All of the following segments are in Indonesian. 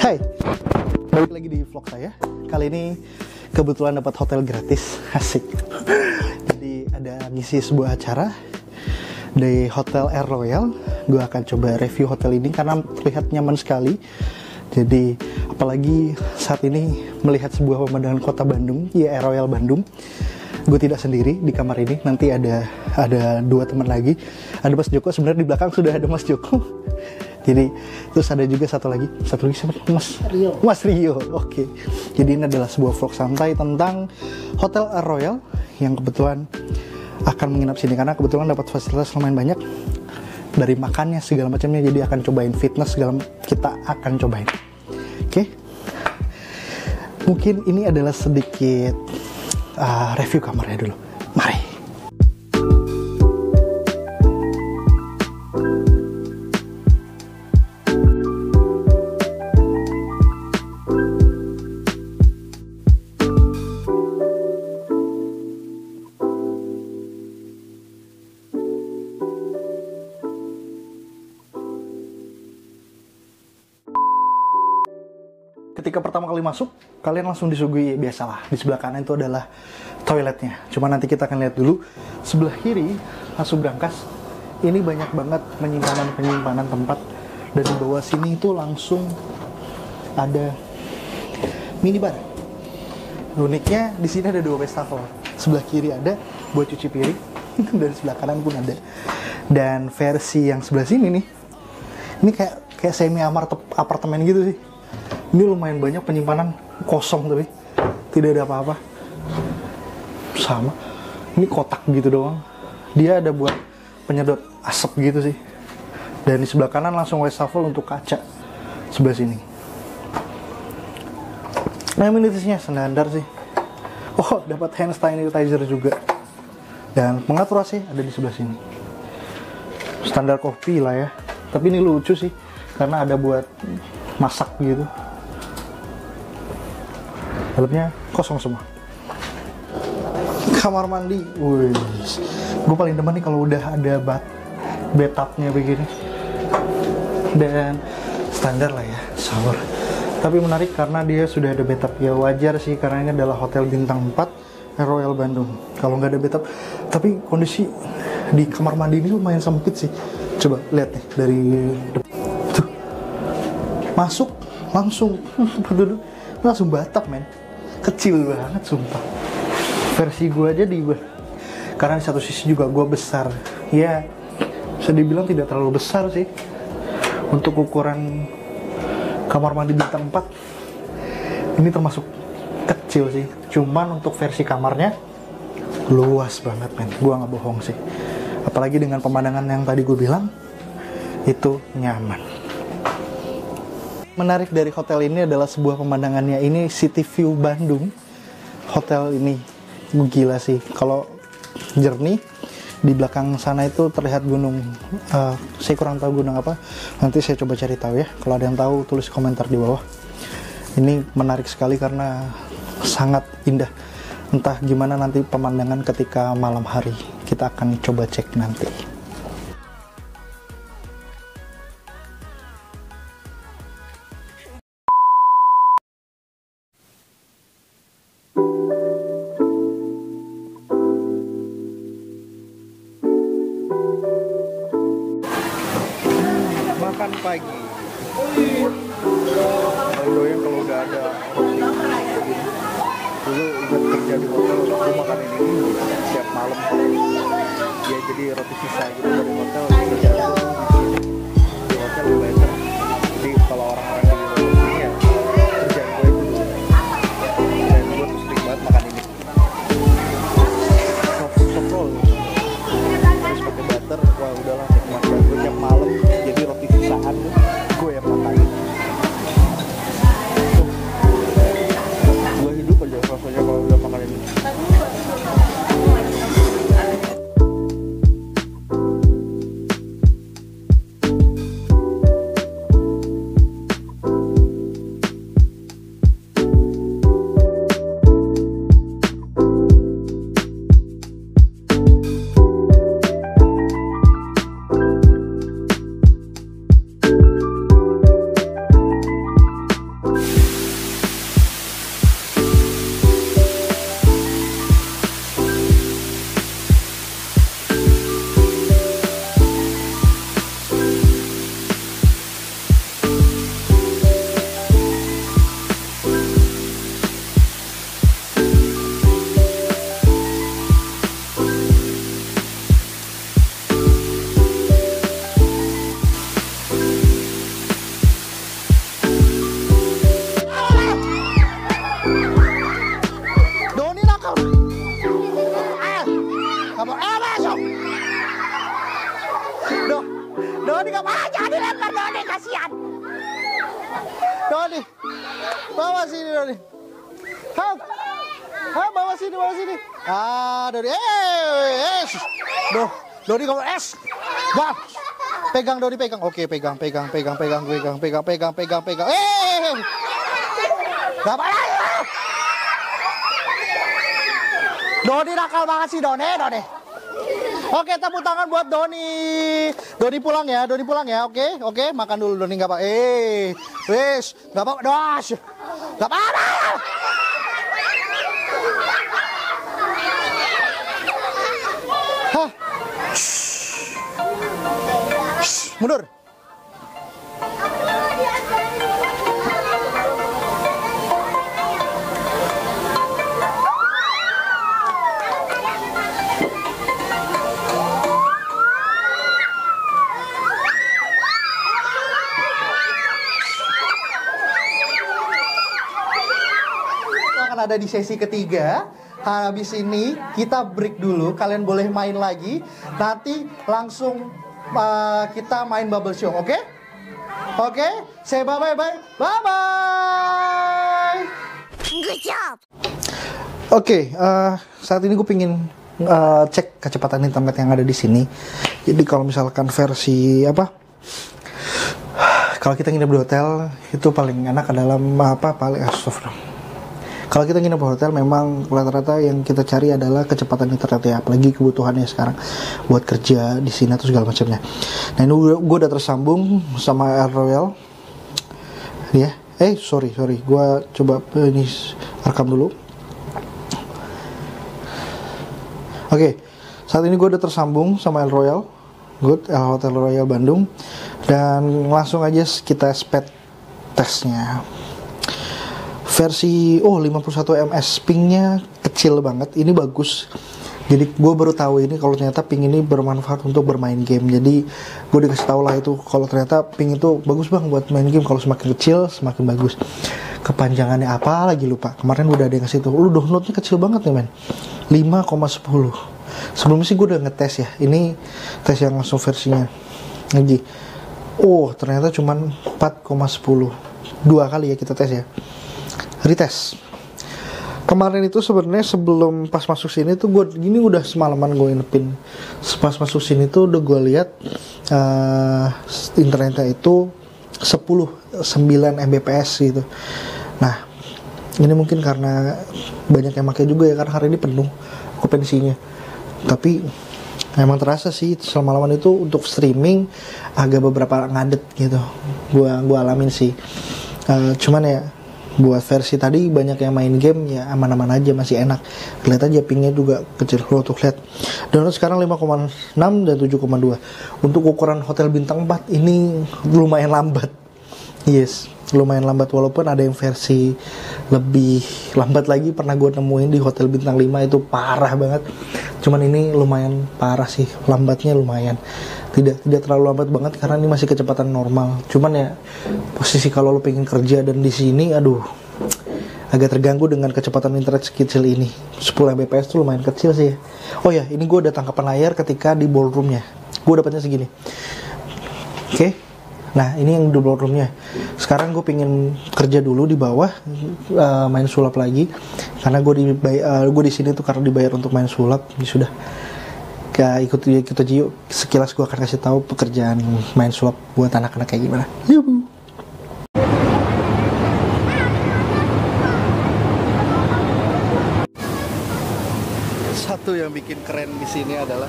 Hai, balik lagi di vlog saya. Kali ini kebetulan dapat hotel gratis, asik. Jadi ada ngisi sebuah acara di Hotel Air Royal. Gue akan coba review hotel ini karena terlihat nyaman sekali. Jadi apalagi saat ini melihat sebuah pemandangan kota Bandung, ya Air Royal Bandung. Gue tidak sendiri di kamar ini, nanti ada dua teman lagi. Ada Mas Joko, sebenarnya di belakang sudah ada Mas Joko. Jadi terus ada juga satu lagi siapa? Mas Rio. Oke. Jadi ini adalah sebuah vlog santai tentang Hotel Air Royal yang kebetulan akan menginap sini karena kebetulan dapat fasilitas lumayan banyak dari makannya segala macamnya. Jadi akan cobain fitness kita akan cobain. Oke. Mungkin ini adalah sedikit review kamarnya dulu. Mari. Ketika pertama kali masuk, kalian langsung disuguhi biasalah. Di sebelah kanan itu adalah toiletnya. Cuma nanti kita akan lihat dulu. Sebelah kiri, langsung berangkas. Ini banyak banget penyimpanan tempat. Dan di bawah sini itu langsung ada minibar. Uniknya di sini ada dua wastafel. Sebelah kiri ada buat cuci piring. Dan sebelah kanan pun ada. Dan versi yang sebelah sini nih, ini kayak semi apartemen gitu sih. Ini lumayan banyak penyimpanan kosong tapi tidak ada apa-apa. Sama. Ini kotak gitu doang. Dia ada buat penyedot asap gitu sih. Dan di sebelah kanan langsung wastafel untuk kaca sebelah sini. Nah, amenitasnya standar sih. Oh, dapat hand sanitizer juga. Dan pengatur AC ada di sebelah sini. Standar kopi lah ya. Tapi ini lucu sih karena ada buat masak gitu. Dalamnya kosong semua. Kamar mandi, wih, gue paling demen nih kalau udah ada bathtubnya begini. Dan standar lah ya, shower. Tapi menarik karena dia sudah ada bathtub. Ya wajar sih karena ini adalah hotel bintang 4 Air Royal Bandung. Kalau nggak ada bathtub, tapi kondisi di kamar mandi ini lumayan sempit sih. Coba lihat nih dari tuh. Masuk langsung langsung bathtub men. Kecil banget sumpah. Versi gue aja karena di satu sisi juga gue besar. Ya bisa dibilang tidak terlalu besar sih untuk ukuran kamar mandi bintang 4. Ini termasuk kecil sih. Cuman untuk versi kamarnya luas banget men. Gue nggak bohong sih. Apalagi dengan pemandangan yang tadi gue bilang itu nyaman. Menarik dari hotel ini adalah sebuah pemandangannya. Ini City View Bandung. Hotel ini gila sih. Kalau jernih, di belakang sana itu terlihat gunung. Saya kurang tahu gunung apa. Nanti saya coba cari tahu ya. Kalau ada yang tahu, tulis komentar di bawah. Ini menarik sekali karena sangat indah. Entah gimana nanti pemandangan ketika malam hari. Kita akan coba cek nanti. Makan pagi. Doyan kalau udah ada opsi. Dulu ingat kerja di hotel, aku makan ini setiap malam. Ya jadi roti sisa gitu dari hotel. Kerja di hotel lebih better. Jadi kalau orang-orang di hotel ini ya kerjaan gue itu dulu. Dan gue tuh sering banget makan ini. Soft roll. Terus pakai butter, wah udahlah nikmat banget. Gue tiap malam jadi roti sisaan tuh gue yang makan. Gue hidup aja rasanya kalau udah makan ini. Doni, bawa sini Doni. Hap, bawa sini. Doni, Doni kamu Gap. Pegang Doni, pegang. Oke, pegang. Gak apa. Doni nakal banget sih Doni. Oke, tepuk tangan buat Doni. Doni pulang ya. Oke, makan dulu Doni, nggak apa. Wes, nggak apa. Dos, nggak apa. Hah? Mundur. Ada di sesi ketiga. Habis ini kita break dulu. Kalian boleh main lagi. Nanti langsung kita main bubble show. Oke? Say bye bye. Good job. Oke, saat ini gue pingin cek kecepatan internet yang ada di sini. Jadi kalau misalkan versi kalau kita nginep di hotel itu paling enak adalah kalau kita nginep di hotel memang rata-rata yang kita cari adalah kecepatan internet ya, apalagi kebutuhannya sekarang buat kerja di sini atau segala macamnya. Nah ini gue udah tersambung sama Air Royal ya. Sorry, gue coba ini rekam dulu. Oke, saat ini gue udah tersambung sama Air Royal, Hotel Royal Bandung, dan langsung aja kita speed testnya. Versi 51 ms, pingnya kecil banget, ini bagus. Jadi gue baru tahu ini kalau ternyata ping ini bermanfaat untuk bermain game. Jadi gue dikasih tahu lah itu kalau ternyata ping itu bagus bang buat main game. Kalau semakin kecil semakin bagus. Kepanjangannya apa lagi lupa. Kemarin udah ada yang ngasih tuh. Lu downloadnya kecil banget nih men. 5,10. Sebelumnya sih gue udah ngetes ya. Ini tes yang langsung versinya lagi. Ternyata cuman 4,10. 2 kali ya kita tes ya. Retest. Kemarin itu sebenarnya sebelum pas masuk sini tuh gue gini udah semalaman gue nginepin. Pas masuk sini tuh udah gue lihat internetnya itu 9 Mbps gitu. Nah ini mungkin karena banyak yang pakai juga ya, karena hari ini penuh okupansinya. Tapi emang terasa sih semalaman itu untuk streaming agak beberapa ngadet gitu. Gue alamin sih. Cuman ya buat versi tadi banyak yang main game ya aman-aman aja, masih enak. Lihat aja pingnya juga kecil. Lo tuh lihat. Download sekarang 5,6 dan 7,2. Untuk ukuran hotel bintang 4 ini lumayan lambat. Yes, lumayan lambat walaupun ada yang versi lebih lambat lagi pernah gue nemuin di hotel bintang 5 itu parah banget. Cuman ini lumayan parah sih, lambatnya lumayan. Tidak terlalu lambat banget karena ini masih kecepatan normal. Cuman ya posisi kalau lo pengen kerja dan di sini agak terganggu dengan kecepatan internet sekecil ini. 10 Mbps tuh lumayan kecil sih. Oh ya, ini gue udah tangkapan layar ketika di ballroomnya. Gue dapatnya segini. Oke. Nah, ini yang di ballroomnya. Sekarang gue pengen kerja dulu di bawah, main sulap lagi. Karena gue di sini tuh karena dibayar untuk main sulap. Ini sudah. Ikut aja yuk. Sekilas gue akan kasih tahu pekerjaan main sulap buat anak-anak kayak gimana. Yuhu. Satu yang bikin keren di sini adalah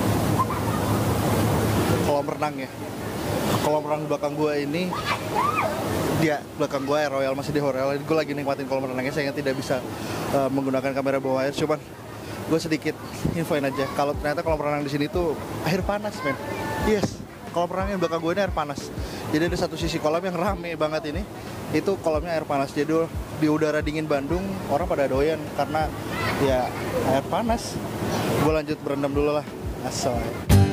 kolam renang ya. Kolam renang belakang gue ini, belakang gue Air Royal masih di Royal. Gue lagi nikmatin kolam renangnya. Saya tidak bisa menggunakan kamera bawah air, cuman gue sedikit infoin aja kalau ternyata kolam renang di sini tuh air panas men. Yes, kolam renang yang belakang gue ini air panas. Jadi ada satu sisi kolam yang rame banget ini, itu kolamnya air panas. Jadi di udara dingin Bandung orang pada doyan karena ya air panas. Gue lanjut berendam dulu lah. Asoy.